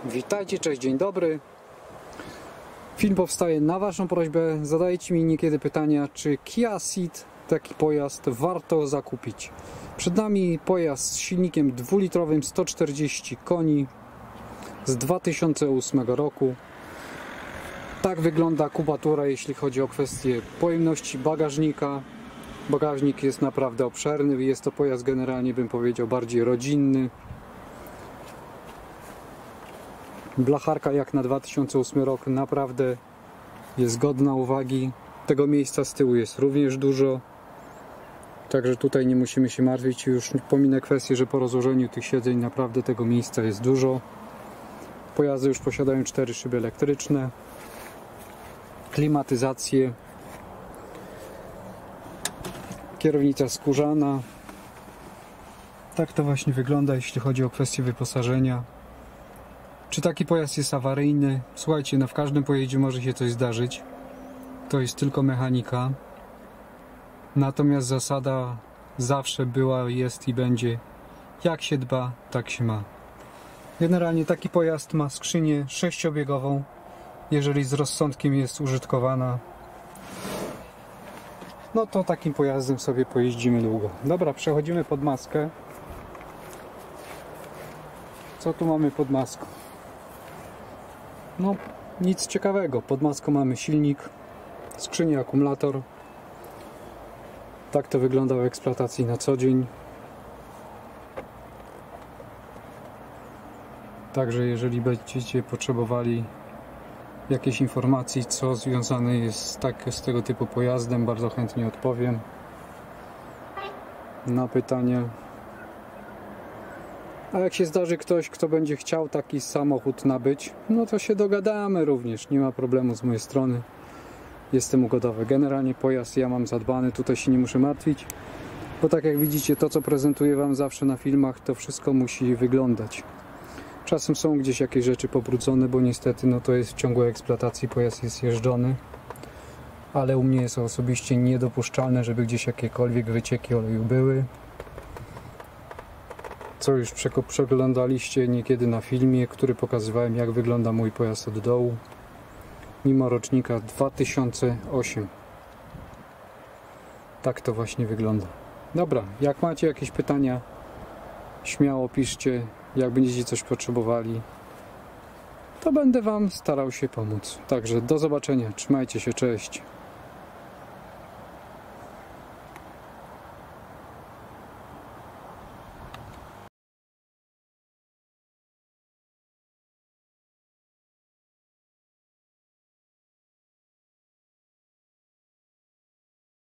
Witajcie, cześć, dzień dobry. Film powstaje na Waszą prośbę. Zadajcie mi niekiedy pytania, czy Kia Ceed, taki pojazd, warto zakupić. Przed nami pojazd z silnikiem 2-litrowym, 140 koni z 2008 roku. Tak wygląda kubatura, jeśli chodzi o kwestię pojemności bagażnika. Bagażnik jest naprawdę obszerny, jest to pojazd generalnie, bym powiedział, bardziej rodzinny. Blacharka jak na 2008 rok naprawdę jest godna uwagi. Tego miejsca z tyłu jest również dużo. Także tutaj nie musimy się martwić. Już pominę kwestię, że po rozłożeniu tych siedzeń naprawdę tego miejsca jest dużo. Pojazdy już posiadają 4 szyby elektryczne, klimatyzację, kierownica skórzana. Tak to właśnie wygląda, jeśli chodzi o kwestię wyposażenia. Czy taki pojazd jest awaryjny? Słuchajcie, no w każdym pojeździe może się coś zdarzyć. To jest tylko mechanika. Natomiast zasada zawsze była, jest i będzie: jak się dba, tak się ma. Generalnie taki pojazd ma skrzynię 6-biegową, jeżeli z rozsądkiem jest użytkowana. No to takim pojazdem sobie pojeździmy długo. Dobra, przechodzimy pod maskę. Co tu mamy pod maską? No, nic ciekawego. Pod maską mamy silnik, skrzynię, akumulator. Tak to wygląda w eksploatacji na co dzień. Także jeżeli będziecie potrzebowali jakiejś informacji, co związane jest z tego typu pojazdem, bardzo chętnie odpowiem na pytania. A jak się zdarzy ktoś, kto będzie chciał taki samochód nabyć, no to się dogadamy również, nie ma problemu z mojej strony. Jestem ugodowy. Generalnie pojazd ja mam zadbany, tutaj się nie muszę martwić, bo tak jak widzicie, to co prezentuję Wam zawsze na filmach, to wszystko musi wyglądać. Czasem są gdzieś jakieś rzeczy pobrudzone, bo niestety no to jest w ciągłej eksploatacji, pojazd jest jeżdżony, ale u mnie jest osobiście niedopuszczalne, żeby gdzieś jakiekolwiek wycieki oleju były. Co już przeglądaliście niekiedy na filmie, który pokazywałem, jak wygląda mój pojazd od dołu, mimo rocznika 2008. Tak to właśnie wygląda. Dobra, jak macie jakieś pytania, śmiało piszcie. Jak będziecie coś potrzebowali, to będę Wam starał się pomóc. Także do zobaczenia, trzymajcie się, cześć.